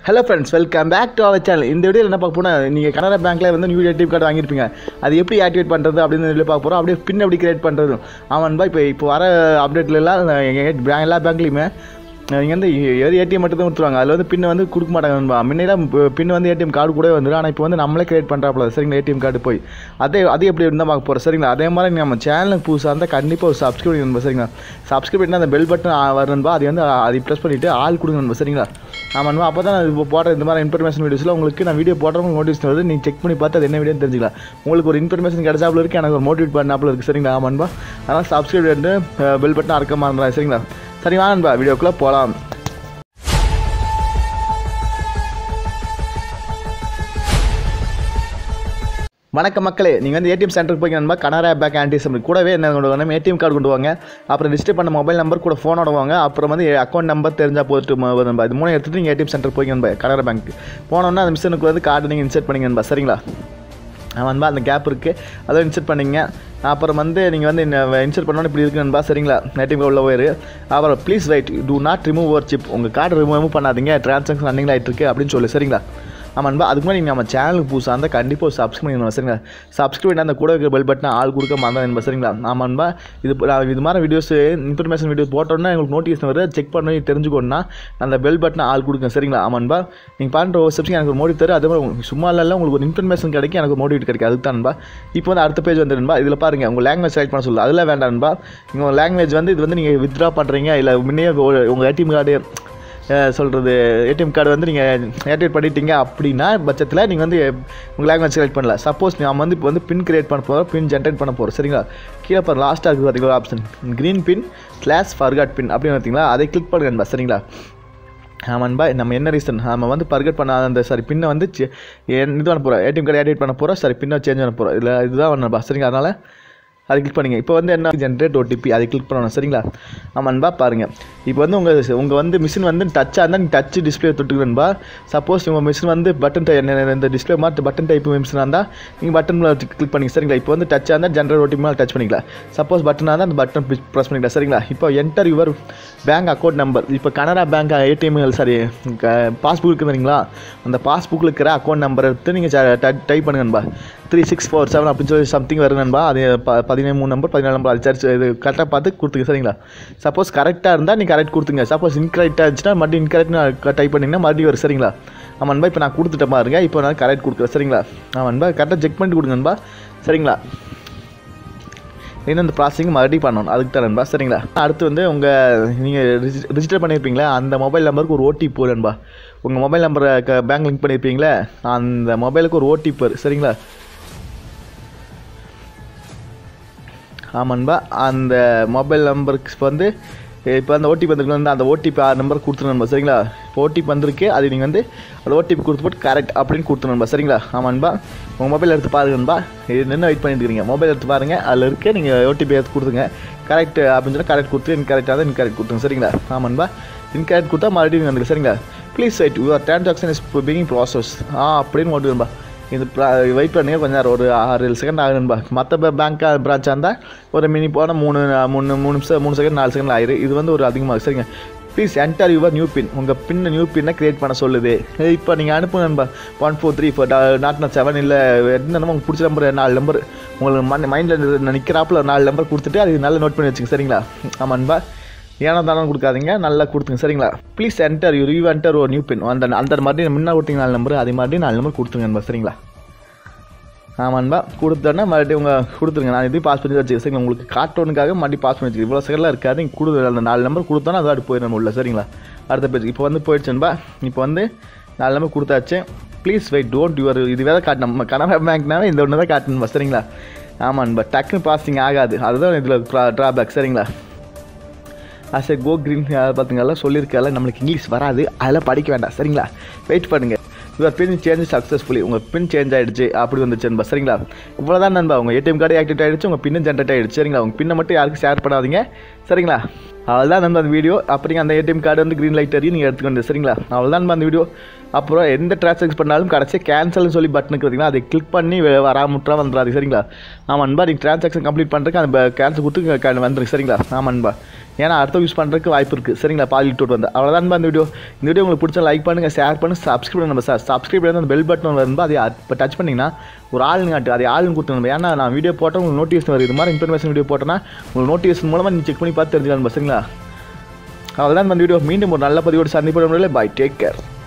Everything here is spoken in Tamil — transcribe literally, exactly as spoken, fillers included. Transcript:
Hello friends, welcome back to our channel. இந்த வீடியோல என்ன பார்க்க போறோம்னா நீங்க கனரா பேங்க்ல வந்து நியூ ஏடிஎம் கார்டு வாங்கிருப்பீங்க. அது எப்படி ஆக்டிவேட் பண்றது அப்படினு வீடியோல பார்க்க போறோம். அப்படியே பின் எப்படி கிரியேட் பண்றது. ஆமான்பா இப்போ இப்போ வர அப்டேட்ல எல்லாம் எல்லா பேங்க்லயுமே நீங்க வந்து ஏடிஎம் மட்டும் தான் கொடுத்துருவாங்க. அதில் வந்து பின் வந்து கொடுக்க மாட்டாங்க. முன்னெல்லாம் பின் வந்து ஏடிஎம் கார்டு கூட வந்துடும். ஆனால் இப்போ வந்து நம்மளே கிரியேட் பண்ணுறாப்புல சரிங்களா ஏடிஎம் கார்டு போய் அதே அது எப்படி இருந்தால் பார்க்க போகிறோம் சரிங்களா. அதே மாதிரி நம்ம சேனலுக்கு புதுசாக இருந்தால் கண்டிப்பாக ஒரு சப்ஸ்கிரைப் பண்ணணும் சரிங்களா. சப்ஸ்கிரைப் பண்ணால் அந்த பெல் பட்டன் வரணும்பா அது வந்து அதை ப்ரெஸ் பண்ணிவிட்டு ஆள் கொடுங்க சரிங்களா. ஆமாம் அப்போ தான் இப்போ போடுற இந்த மாதிரி இன்ஃபர்மேஷன் வீடியோஸில் உங்களுக்கு நான் வீடியோ போடுறவங்க நோட்டிஃபிகேஷன் வருது. நீங்கள் செக் பண்ணி பார்த்து அது என்ன வீடியோன்னு தெரிஞ்சுக்கலாம். உங்களுக்கு ஒரு இன்ஃபர்மேஷன் கிடைச்சாப்புல இருக்குது, எனக்கு ஒரு மோட்டிவேட் பண்ணாப்புல இருக்குது சரிங்களா. ஆமாம்பா அதனால் சப்ஸ்கிரைப் பண்ணிட்டு பெல் பட்டன் அறக்க மாட்டேன் சரிங்களா. சரி வாங்கன்பா வீடியோக்குள்ளே போகலாம். வணக்கம் மக்களே, நீங்கள் வந்து ஏடிஎம் சென்டருக்கு போய் நண்பா கனரா பேங்க் ஆன்டிசம் கூடவே என்ன கொண்டு வாங்க ஏடிஎம் கார்டு கொண்டு வாங்க. அப்புறம் ரிஜிஸ்டர் பண்ண மொபைல் நம்பர் கூட ஃபோனோட வாங்க. அப்புறம் வந்து அக்கௌண்ட் நம்பர் தெரிஞ்சால் போட்டு நண்பா இது மூணு எடுத்துகிட்டு நீங்கள் ஏடிஎம் சென்டர் போய் நண்பா கனரா பேங்க் போனோன்னா அந்த மிஷினுக்கு வந்து கார்டு நீங்கள் இன்சர்ட் பண்ணிங்க நண்பா சரிங்களா. நண்பா அந்த கேப் இருக்குது அதை இன்சர்ட் பண்ணிங்க. அப்புறம் வந்து நீங்கள் வந்து இன்சர்ட் பண்ணோன்னு இப்படி இருக்குது நண்பா சரிங்களா. ஏடிஎம் கார்டு உள்ள போயிரு. அப்புறம் please wait do not remove your chip, உங்கள் கார்டு ரிமூவ் பண்ணாதீங்க, ட்ரான்சாக்ஷன் ரன்னிங் ஆகிட்டு இருக்குது அப்படின்னு சொல்லி சரிங்களா. ஆமாம்பா அதுக்கு முன்னாடி நீங்கள் நம்ம சேனலுக்கு புதுசாக இருந்தால் கண்டிப்பாக சப்ஸ்கிரைப் பண்ணிடணும் சரிங்களா. சப்ஸ்கிரைப் பண்ணி அந்த கூட இருக்கிற பெல் பட்டனை ஆள் கொடுக்க மறந்தா என்பா சரிங்களா. ஆமாம்பா இது இது மாதிரி வீடியோஸ் இன்ஃபர்மேஷன் வீடியோஸ் போட்டோன்னா உங்களுக்கு நோட்டிஃபிகேஷன் வருது, செக் பண்ணி தெரிஞ்சுக்கணுன்னா அந்த பெல் பட்டனை ஆள் கொடுங்க சரிங்களா. ஆமாம்பா நீங்கள் பண்ணுற ஒரு ஸ்டெப்ஸ் எனக்கு ஒரு மோட்டிவ் தரும். அதே மாதிரி சும்மா இல்லை உங்களுக்கு ஒரு இன்ஃபர்மேஷன் கிடைக்கும், எனக்கு ஒரு மோட்டிவேட் கிடைக்கும். அதுக்கு தான்பா இப்போ வந்து அடுத்த பேஜ் வந்துடும்பா. இதில் பாருங்கள் உங்கள் லாங்குவேஜ் செலக்ட் பண்ண சொல்லுது. அதெல்லாம் வேண்டாம்பா. உங்கள் லாங்குவேஜ் வந்து இது வந்து நீங்கள் வித்ட்ரா பண்ணுறீங்க இல்லை முன்னே உங்கள் ஏடிஎம் கார்டு சொல்கிறது ஏடிஎம் கார்டு வந்து நீங்கள் ஆக்டிவேட் பண்ணிட்டீங்க அப்படின்னா பட்சத்தில் நீங்கள் வந்து உங்கள் லாங்குவேஜ் செலக்ட் பண்ணல. சப்போஸ் நம்ம வந்து இப்போ வந்து பின் கிரியேட் பண்ண போகிறோம், பின் ஜென்ரேட் பண்ண போகிறோம் சரிங்களா. கீழே பாரு லாஸ்ட்டாக இருக்குது பார்த்தீங்களா option green pin slash forgot pin அப்படின்னு பார்த்தீங்களா. அதை கிளிக் பண்ணுங்கன்பா சரிங்களா. ஆமாம்பா நம்ம என்ன ரீசன் நம்ம வந்து ஃபர்கட் பண்ண அந்த சாரி பின்னை வந்து இது பண்ண போகிறோம், ஏடிஎம் கார்டு ஆக்டிவேட் பண்ண போகிறோம் சாரி பின்னை சேஞ்ச் பண்ண போகிறோம். இதில் இதுதான் பண்ணப்பா சரிங்களா. அதனால் அதை கிளிக் பண்ணிங்க. இப்போ வந்து என்ன ஜென்ரேட் ஓடிபி அதை கிளிக் பண்ணணும் சரிங்களா. ஆமாம்பா பாருங்கள் இப்போ வந்து உங்கள் உங்கள் வந்து மிஷின் வந்து டச்சாக இருந்தால் நீங்கள் டச் டிஸ்பிளே தொட்டுக்கிறேன்பா. சப்போஸ் உங்கள் மிஷின் வந்து பட்டன் டை இந்த டிஸ்பிளே மாதிரி பட்டன் டைப் மிஷினாக இருந்தால் நீங்கள் பட்டன் கிளிக் பண்ணிங்க சரிங்களா. இப்போ வந்து டச்சாக இருந்தால் ஜென்ரேட் ஓடிபி மேலே டச் பண்ணிக்கலாம். சப்போஸ் பட்டனாக இருந்தால் அந்த பட்டன் ப்ரெஸ் பண்ணிக்கலாம் சரிங்களா. இப்போ enter your bank account number. இப்போ Canara bank ATM sorry passbook இருக்குதுங்களா, அந்த பாஸ்புக்கில் இருக்கிற அக்கௌண்ட் நம்பர் எடுத்து நீங்கள் டைப் பண்ணுங்கன்பா. த்ரீ சிக்ஸ் ஃபோர் செவன் அப்படின்னு சொல்லி சம்திங் வருதுன்பா. அது பதினேழு மூணு நம்பர் பதினாலு நம்பர் அது சர்ச் இது கரெக்டாக பார்த்து கொடுத்துங்க சரிங்களா. சப்போஸ் கரெக்டாக இருந்தால் நீங்கள் கரெக்ட் கொடுத்துங்க. சப்போஸ் இன்கரெக்டாக இருந்துச்சுன்னா மறுபடியும் இன்கரெக்ட் டைப் பண்ணிங்கன்னா மறுபடியும் வரும் சரிங்களா. ஆமாம்பா இப்போ நான் கொடுத்துட்டேன் பாருங்க. இப்போ நான் கரெக்ட் கொடுக்குறேன் சரிங்களா. ஆமாம்பா கரெக்டாக செக் பண்ணிட்டு கொடுங்கன்பா சரிங்களா. இன்னும் இந்த ப்ராசஸிங் மறுபடியும் பண்ணணும், அதுக்கு தரேன்பா சரிங்களா. அடுத்து வந்து உங்கள் நீங்கள் ரிஜி ரிஜிஸ்டர் பண்ணியிருப்பீங்களா அந்த மொபைல் நம்பருக்கு ஒரு ஓடிபி போடுன்பா. உங்கள் மொபைல் நம்பரை க பேங்க் லிங்க் பண்ணியிருப்பீங்களே அந்த மொபைலுக்கு ஒரு ஓடிபி வரும் சரிங்களா. ஆமான்பா அந்த மொபைல் நம்பருக்கு வந்து இப்போ அந்த ஓடிபி வந்துருக்கு வந்து அந்த ஓடிபி ஆறு நம்பர் கொடுத்துருணும்பா சரிங்களா. இப்போ ஓடிபி வந்திருக்கு அது நீங்கள் வந்து அந்த ஓடிபி கொடுத்து போட்டு கரெக்ட் அப்படின்னு கொடுத்துருணும்பா சரிங்களா. ஆமான்பா உங்கள் மொபைல் எடுத்து பாருங்கன்பா. இது நின்று வெயிட் பண்ணிட்டு இருக்கீங்க, மொபைல் எடுத்து பாருங்கள் அதில் இருக்க நீங்கள் ஓடிபி எடுத்து கொடுத்துங்க கரெக்ட் அப்படின்னு சொன்னால் கரெக்ட் கொடுத்து இன்கரெக்டாக தான் இன்கரெக்ட் கொடுத்துங்க சரிங்களா. ஆமான்பா இன்கரெக்ட் கொடுத்தா மறுபடியும் வந்துருக்கு சரிங்களா. Please wait your transaction is பிகிங் ப்ராசஸ் ஆ அப்படின்னு ஓட்டுவேன்பா. இது வெயிட் பண்ணுங்க கொஞ்சம் நேரம் ஒரு ஆறு ஏழு செகண்ட் ஆகுதுன்பா. மற்ற பேங்க் பிரான்ச்சாக இருந்தால் ஒரு மினி போனால் மூணு மூணு மூணு நிமிஷம் மூணு செகண்ட் நாலு செகண்ட் ஆயிரு. இது வந்து ஒரு அதிகமாக சரிங்க. Please enter your new pin, உங்கள் பின் நியூ பின்னை கிரியேட் பண்ண சொல்லுது. இப்போ நீங்கள் அனுப்புங்கன்பா one four three four naught naught seven இல்லை என்னென்ன உங்களுக்கு பிடிச்ச நம்பர் நாலு நம்பர் உங்களுக்கு மண் மைண்டில் நிற்கிறாப்புல நாலு நம்பர் கொடுத்துட்டு அது நல்லா நோட் பண்ணி வச்சுங்க சரிங்களா. ஆமான்பா ஏன்னா தானே கொடுக்காதீங்க நல்லா கொடுத்துங்க சரிங்களா. Please enter you you enter ஒரு நியூ பின் அந்த அந்த மாதிரி முன்னா கொடுத்தீங்க நாலு நம்பர் அதே மாதிரி நாலு நம்பர் கொடுத்துருங்கன்பா சரிங்களா. ஆமான்பா கொடுத்தோன்னா மறுபடியும் உங்கள் கொடுத்துருங்க. நான் இது பாஸ் பண்ணி வச்சுக்கேன் சரிங்களா. உங்களுக்கு காட்டோனுக்காக மறுபடியும் பாஸ் பண்ணி வச்சுக்கேன். இவ்வளோ செகண்ட்லாம் இருக்காது. நீங்கள் கொடு அந்த நாலு நம்பர் கொடுத்தோன்னா அது போயிடணும் உள்ள சரிங்களா. அடுத்த பேஜ் இப்போ வந்து போயிடுச்சுன்பா. இப்போ வந்து நாலு நம்பர் கொடுத்தாச்சு. ப்ளீஸ் வெயிட் டோன்ட் யுவர் இது வேறு காட்டணும். நம்ம கனரா பேங்க்னாவே இந்த ஒன்று தான் காட்டணும்பா சரிங்களா. ஆமான்பா டக்குன்னு பாசிங் ஆகாது, அதுதான் இதில் ட்ராபேக் சரிங்களா. ஆஸ் ஏ கோ க்ரீன் பார்த்துங்களா சொல்லியிருக்கால நம்மளுக்கு இங்கிலீஷ் வராது, அதெல்லாம் படிக்க வேண்டாம் சரிங்களா. வெயிட் பண்ணுங்கள். யுவர் பின் சேஞ்ச் சக்ஸஸ்ஃபுல்லி, உங்கள் பின் சேஞ்ச் ஆகிடுச்சு அப்படி வந்துச்சுன்பா சரிங்களா. இவ்வளோ தான் நண்பா உங்கள் ஏடிஎம் கார்டு ஆக்டிவேட் ஆகிடுச்சு, உங்கள் பின்னு ஜென்ரேட் ஆகிடுச்சு சரிங்களா. உங்கள் பின்னை மட்டும் யாருக்கும் ஷேர் பண்ணாதீங்க சரிங்களா. அவ்வளோதான் நம்ம அந்த வீடியோ. அப்புறம் அந்த ஏடிஎம் கார்டு வந்து க்ரீன் லைட் எரியும், நீங்கள் எடுத்துக்கொண்டு சரிங்களா. அவ்வளோதான் நம்ம அந்த வீடியோ. அப்புறம் எந்த ட்ரான்சாக்ஷன் பண்ணாலும் கடைசியாக கேன்சல்னு சொல்லி பட்டனுக்கு பார்த்தீங்கன்னா அதை கிளிக் பண்ணி வராமுற்றா வந்துடாது சரிங்களா. ஆமாம் அன்பா, நீங்கள் ட்ரான்சாக்ஷன் கம்ப்ளீட் பண்ணுறதுக்கு அந்த கேன்சல் கொடுத்து வந்துருக்கு சரிங்களா. ஆமாம் அன்பா, ஏன்னா அடுத்த யூஸ் பண்ணுறதுக்கு வாய்ப்பு இருக்குது சரிங்களா. பாதி விட்டு வந்து அவ்வளோதான் அன்பா இந்த வீடியோ. இந்த வீடியோ உங்களுக்கு பிடிச்சா லைக் பண்ணுங்கள், ஷேர் பண்ணுங்கள், சப்ஸ்கிரைப் பண்ணுங்க. சார் சப்ஸ்கிரைப் பண்ணி அந்த பெல் பட்டன் வரும்போது அதை இப்போ டச் பண்ணிங்கன்னா ஒரு ஆளுங்க காட்டு அதை ஆளுங்க கொடுத்துருங்க. ஏன்னா நான் வீடியோ போட்டால் உங்களுக்கு நோட்டிஃபிகேஷன் வருது. இது மாதிரி இன்ஃபர்மேஷன் வீடியோ போட்டோன்னா உங்களுக்கு நோட்டிஃபிகேஷன் மூலமாக நீங்கள் செக் பண்ணி பார்த்து தெரிஞ்சுக்கலாம் சரிங்களா. அவ்வளோதான் இந்த வீடியோ. மீண்டும் ஒரு நல்ல பதிவோடு சந்திப்போம். Bye, take care.